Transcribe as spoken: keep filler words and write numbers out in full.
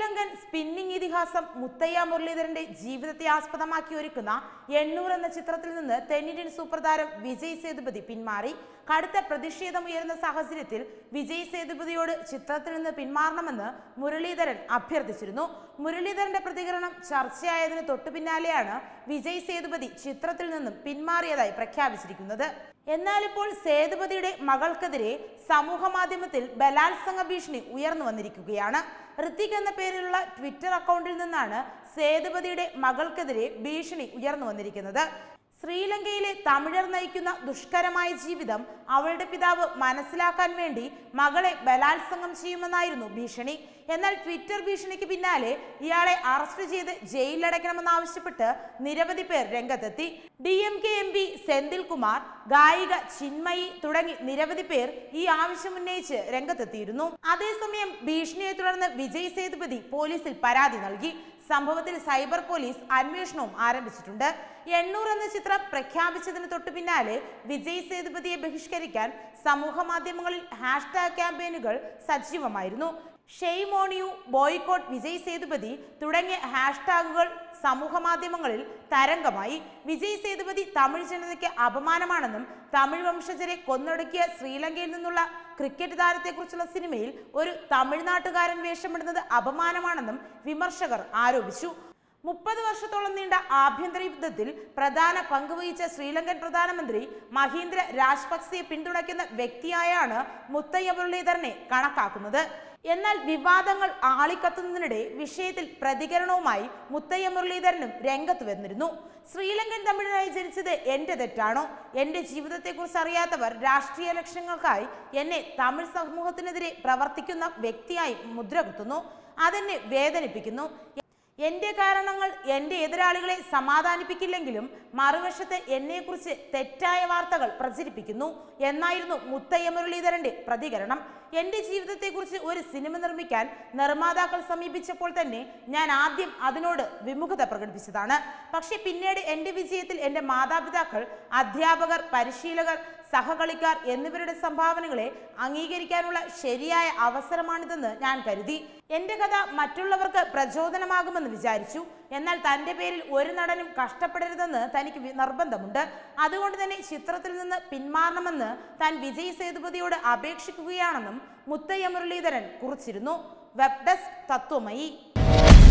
Sri Lankan spinning ഇതിഹാസം മുത്തയ്യ മുരളീധരന്റെ ജീവിതത്തെ ആസ്പദമാക്കി ഒരുക്കുന്ന എണ്ണൂറ് എന്ന ചിത്രത്തിൽ നിന്ന് തെന്നിന്ത്യൻ സൂപ്പർ താരം വിജയ് സേതുപതി പിന്മാറി. കടുത്ത പ്രതിഷേധമുയർന്ന സാഹചര്യത്തിൽ വിജയ് സേതുപതിയോട് ചിത്രത്തിൽ നിന്ന് പിന്മാറണമെന്ന് മുരളീധരൻ അഭ്യർത്ഥിച്ചിരുന്നു. മുരളീധരന്റെ പ്രതികരണം ചർച്ചയായതിനു തൊട്ടു പിന്നാലെയാണ് വിജയ് സേതുപതി ചിത്രത്തിൽ നിന്നും പിന്മാറിയതായി പ്രഖ്യാപിച്ചിരിക്കുന്നത്. എന്നാൽ ഇപ്പോൾ സേതുപതിയുടെ മകൾക്കെതിരെ സമൂഹ മാധ്യമത്തിൽ ബലാത്സംഗ ഭീഷണി ഉയർന്നു വന്നിരിക്കുകയാണ്. ഋത്തിക് എന്ന പേരിലുള്ള ട്വിറ്റർ അക്കൗണ്ടിൽ നിന്നാണ് സേതുപതിയുടെ മകൾക്കെതിരെ ഭീഷണി ഉയർന്നു വന്നിരിക്കുന്നത്. ശ്രീലങ്കയിലെ തമിഴർ നയിക്കുന്ന ദുഷ്കരമായ ജീവിതം അവളുടെ പിതാവ് മനസ്സിലാക്കാൻ വേണ്ടി മകളെ ബലാത്സംഗം ചെയ്യുമെന്നായിരുന്നു ഭീഷണി. എന്നാൽ ട്വിറ്റർ ഭീഷണിക്ക് പിന്നാലെ ഇയാളെ അറസ്റ്റ് ചെയ്ത് ജയിലിലടയ്ക്കണമെന്നാവശ്യപ്പെട്ട് നിരവധി പേർ രംഗത്തെത്തി. D M K M P Senthil Kumar, ഗായിക ചിന്മയി തുടങ്ങി നിരവധി പേർ ഈ ആവശ്യം ഉന്നയിച്ച് രംഗത്തെത്തിയിരുന്നു. അതേസമയം ഭീഷണിയെ തുടർന്ന് വിജയ് സേതുപതി പോലീസിൽ പരാതി നൽകി. സംഭവത്തിൽ സൈബർ പോലീസ് അന്വേഷണവും ആരംഭിച്ചിട്ടുണ്ട്. എണ്ണൂറ് എന്ന ചിത്രം പ്രഖ്യാപിച്ചതിന് തൊട്ടു പിന്നാലെ വിജയ് സേതുപതിയെ ബഹിഷ്കരിക്കാൻ സമൂഹ മാധ്യമങ്ങളിൽ ഹാഷ്ടാഗ് ക്യാമ്പയിനുകൾ സജീവമായിരുന്നു. Shame on you, boycott Vijay Sethupathi തുടങ്ങിയ ഹാഷ്ടാഗുകൾ സമൂഹ മാധ്യമങ്ങളിൽ തരംഗമായി. വിജയ് സേതുപതി തമിഴ് ജനതയ്ക്ക് അപമാനമാണെന്നും തമിഴ് വംശജരെ കൊന്നൊടുക്കിയ ശ്രീലങ്കയിൽ നിന്നുള്ള ക്രിക്കറ്റ് താരത്തെക്കുറിച്ചുള്ള സിനിമയിൽ ഒരു തമിഴ്നാട്ടുകാരൻ വേഷമിടുന്നത് അപമാനമാണെന്നും വിമർശകർ ആരോപിച്ചു. മുപ്പത് വർഷത്തോളം നീണ്ട ആഭ്യന്തര യുദ്ധത്തിൽ പ്രധാന പങ്കുവഹിച്ച ശ്രീലങ്കൻ പ്രധാനമന്ത്രി മഹീന്ദ്ര രാജപക്സെയെ പിന്തുണയ്ക്കുന്ന വ്യക്തിയായാണ് മുത്തയ്യ മുരളീധരനെ കണക്കാക്കുന്നത്. എന്നാൽ വിവാദങ്ങൾ ആളിക്കത്തുന്നതിനിടെ വിഷയത്തിൽ പ്രതികരണവുമായി മുത്തയ്യ മുരളീധരനും രംഗത്ത് വന്നിരുന്നു. ശ്രീലങ്കൻ തമിഴനായി ജനിച്ചത് എന്റെ തെറ്റാണോ? എന്റെ ജീവിതത്തെക്കുറിച്ച് അറിയാത്തവർ രാഷ്ട്രീയ ലക്ഷ്യങ്ങൾക്കായി എന്നെ തമിഴ് സമൂഹത്തിനെതിരെ പ്രവർത്തിക്കുന്ന വ്യക്തിയായി മുദ്രകുത്തുന്നു. അതെന്നെ വേദനിപ്പിക്കുന്നു. എന്റെ കാരണങ്ങൾ എന്റെ എതിരാളികളെ സമാധാനിപ്പിക്കില്ലെങ്കിലും മറുവശത്ത് എന്നെക്കുറിച്ച് തെറ്റായ വാർത്തകൾ പ്രചരിപ്പിക്കുന്നു എന്നായിരുന്നു മുത്തയ്യ മുരളീധരന്റെ പ്രതികരണം. എന്റെ ജീവിതത്തെക്കുറിച്ച് ഒരു സിനിമ നിർമ്മിക്കാൻ നിർമ്മാതാക്കൾ സമീപിച്ചപ്പോൾ തന്നെ ഞാൻ ആദ്യം അതിനോട് വിമുഖത പ്രകടിപ്പിച്ചതാണ്. പക്ഷെ പിന്നീട് എന്റെ വിജയത്തിൽ എന്റെ മാതാപിതാക്കൾ, അധ്യാപകർ, പരിശീലകർ, സഹകളിക്കാർ എന്നിവരുടെ സംഭാവനകളെ അംഗീകരിക്കാനുള്ള ശരിയായ അവസരമാണിതെന്ന് ഞാൻ കരുതി. എന്റെ കഥ മറ്റുള്ളവർക്ക് പ്രചോദനമാകുമെന്ന് വിചാരിച്ചു. എന്നാൽ തന്റെ പേരിൽ ഒരു നടനും കഷ്ടപ്പെടരുതെന്ന് തനിക്ക് നിർബന്ധമുണ്ട്. അതുകൊണ്ട് തന്നെ ചിത്രത്തിൽ നിന്ന് പിന്മാറണമെന്ന് താൻ വിജയ് സേതുപതിയോട് അപേക്ഷിക്കുകയാണെന്നും മുത്തയ്യ മുരളീധരൻ കുറിച്ചിരുന്നു. Web desk Tatwamayi.